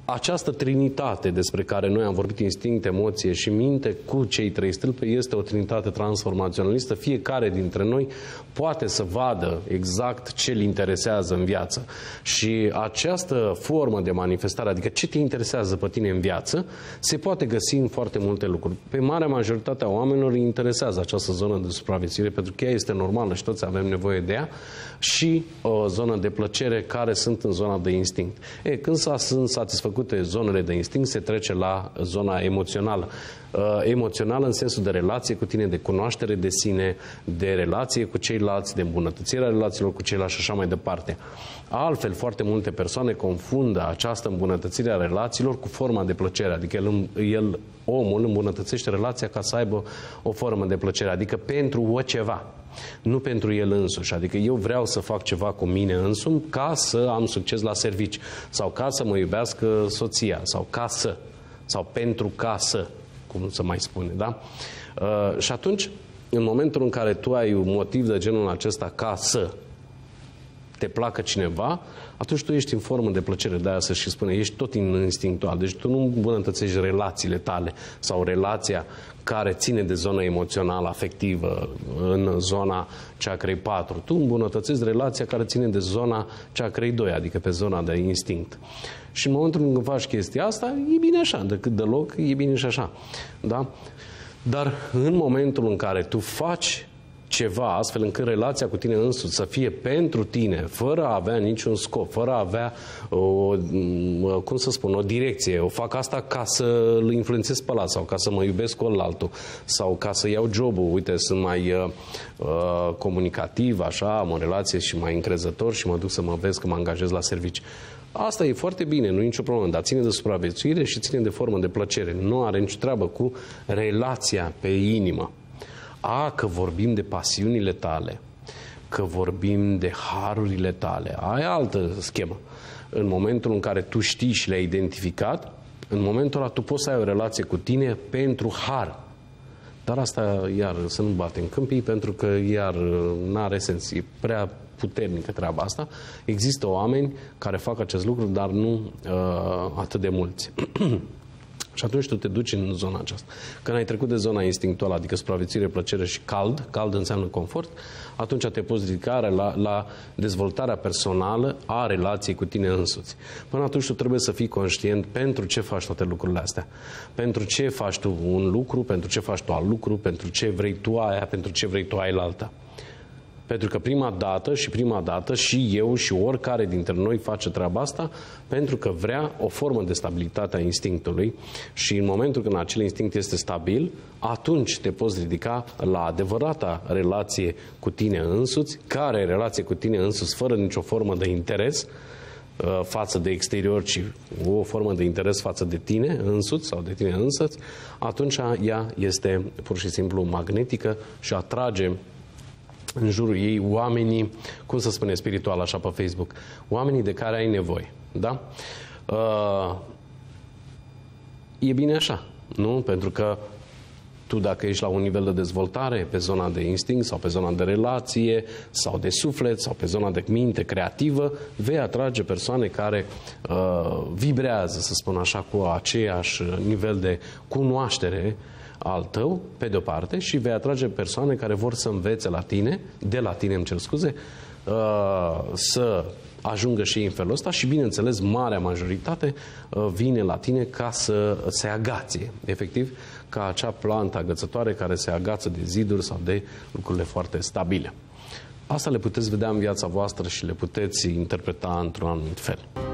această trinitate despre care noi am vorbit, instinct, emoție și minte, cu cei trei stâlpi, este o trinitate transformaționalistă. Fiecare dintre noi poate să vadă exact ce îl interesează în viață. Și această formă de manifestare, adică ce te interesează pe tine în viață, se poate găsi în foarte multe lucruri. Pe marea majoritate a oamenilor îi interesează această zonă de supraviețuire, pentru că ea este normală și toți avem nevoie de ea, și o zonă de plăcere care sunt în zona de instinct. Când sunt satisfăcute zonele de instinct, se trece la zona emoțională. Emoțională în sensul de relație cu tine, de cunoaștere de sine, de relație cu ceilalți, de îmbunătățirea relațiilor cu ceilalți și așa mai departe. Altfel, foarte multe persoane confundă această îmbunătățire a relațiilor cu forma de plăcere, adică omul îmbunătățește relația ca să aibă o formă de plăcere, adică pentru o ceva, nu pentru el însuși. Adică eu vreau să fac ceva cu mine însumi ca să am succes la servici, sau ca să mă iubească soția, sau pentru casă, cum se mai spune, da? Și atunci, în momentul în care tu ai un motiv de genul acesta ca să te placă cineva, atunci tu ești în formă de plăcere, de aia să și spune, ești tot instinctual, deci tu nu îmbunătățești relațiile tale sau relația care ține de zona emoțională, afectivă, în zona chakrei 4. Tu îmbunătățești relația care ține de zona chakrei 2, adică pe zona de instinct. Și în momentul în care faci chestia asta, e bine așa, decât deloc, e bine și așa. Da? Dar în momentul în care tu faci ceva astfel încât relația cu tine însuți să fie pentru tine, fără a avea niciun scop, fără a avea o direcție, o fac asta ca să îl influențez pe ăla, sau ca să mă iubesc cu ălaltul, sau ca să iau jobul, uite, sunt mai comunicativ, așa, am o relație și mai încrezător și mă duc să mă vezi că mă angajez la servici. Asta e foarte bine, nu e nicio problemă, dar ține de supraviețuire și ține de formă de plăcere. Nu are nicio treabă cu relația pe inimă. Că vorbim de pasiunile tale, că vorbim de harurile tale, aia altă schemă. În momentul în care tu știi și le-ai identificat, în momentul ăla tu poți să ai o relație cu tine pentru har. Dar asta, iar, să nu bate în câmpii, pentru că, iar, n-are sens, e prea puternică treaba asta. Există oameni care fac acest lucru, dar nu atât de mulți. Și atunci tu te duci în zona aceasta. Când ai trecut de zona instinctuală, adică supraviețuire, plăcere și cald înseamnă confort, atunci te poți ridica la dezvoltarea personală a relației cu tine însuți. Până atunci tu trebuie să fii conștient pentru ce faci toate lucrurile astea. Pentru ce faci tu un lucru, pentru ce faci tu alt lucru, pentru ce vrei tu aia, pentru ce vrei tu aia alta. Pentru că prima dată și eu și oricare dintre noi face treaba asta pentru că vrea o formă de stabilitate a instinctului și în momentul când acel instinct este stabil, atunci te poți ridica la adevărata relație cu tine însuți, care relație cu tine însuți fără nicio formă de interes față de exterior, ci o formă de interes față de tine însuți sau de tine însăți, atunci ea este pur și simplu magnetică și atrage în jurul ei oamenii, cum să spune spiritual așa pe Facebook, oamenii de care ai nevoie. Da? E bine așa, nu? Pentru că tu dacă ești la un nivel de dezvoltare pe zona de instinct sau pe zona de relație sau de suflet sau pe zona de minte creativă, vei atrage persoane care vibrează, să spun așa, cu aceeași nivel de cunoaștere al tău, pe de-o parte, și vei atrage persoane care vor să învețe de la tine, îmi cer scuze, să ajungă și ei în felul ăsta și, bineînțeles, marea majoritate vine la tine ca să se agație, efectiv, ca acea plantă agățătoare care se agață de ziduri sau de lucrurile foarte stabile. Asta le puteți vedea în viața voastră și le puteți interpreta într-un anumit fel.